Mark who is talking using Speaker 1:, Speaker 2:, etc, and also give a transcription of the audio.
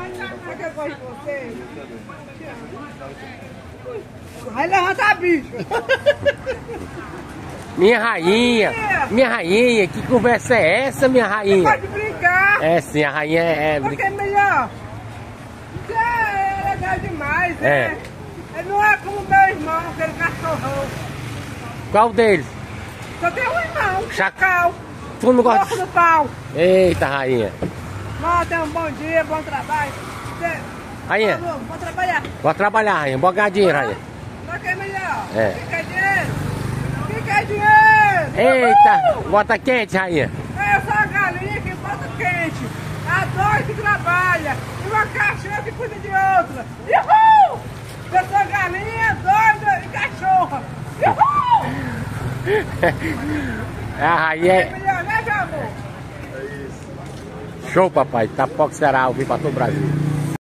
Speaker 1: que eu gosto de você? Vai levantar, bicho.
Speaker 2: Minha rainha, que conversa é essa, minha rainha?
Speaker 1: Pode brincar.
Speaker 2: É sim, a rainha é
Speaker 1: Porque é melhor. Você é legal demais, né? Ele não é como meu irmão, aquele cachorrão.
Speaker 2: Qual deles?
Speaker 1: Só tem um irmão,
Speaker 2: Chacal. Tu não gosta
Speaker 1: do pau.
Speaker 2: Eita, rainha.
Speaker 1: Tenha um bom dia, bom trabalho.
Speaker 2: Rainha.
Speaker 1: Vou trabalhar.
Speaker 2: Vou trabalhar, rainha. Vou ganhar dinheiro, rainha.
Speaker 1: Só que é melhor.
Speaker 2: É.
Speaker 1: Quem quer dinheiro? Quem quer dinheiro?
Speaker 2: Eita, bota quente, rainha.
Speaker 1: Eu sou a galinha que bota quente. A dois que trabalha. E uma cachorra que cuida de outra. Uhul! Eu sou a galinha, doida e cachorra. Uhul!
Speaker 2: A rainha
Speaker 1: É melhor, né, meu amor?
Speaker 2: Show, papai. Tapoca Ceará, ao vivo pra todo o Brasil.